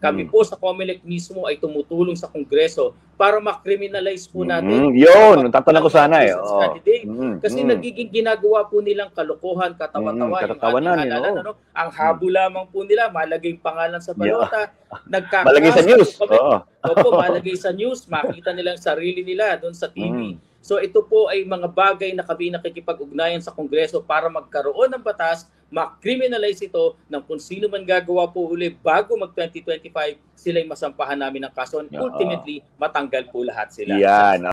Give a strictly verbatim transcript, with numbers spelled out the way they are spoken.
kami Mm. po sa COMELEC mismo ay tumutulong sa Kongreso para ma-criminalize po natin. Mm, yun, tatanong ko sana eh. Oo. Candidate. Mm, Kasi mm. nagiging ginagawa po nilang kalokohan, Mm, katawa-tawa yung katatawanan, ating yun, halalan. oo. Ano? Ang habo lamang po nila, malagay yung pangalan sa Yeah. balota, Malagay sa nagkakaasa news. po kami. Oo. Opo, malagay sa news, makita nilang sarili nila doon sa T V. Mm. So ito po ay mga bagay na kami nakikipag-ugnayan sa Kongreso para magkaroon ng batas, ma-criminalize ito ng kung sino man gagawa po uli bago mag twenty twenty-five, sila'y masampahan namin ng kaso. Yeah. Ultimately, matanggal po lahat sila. Yan.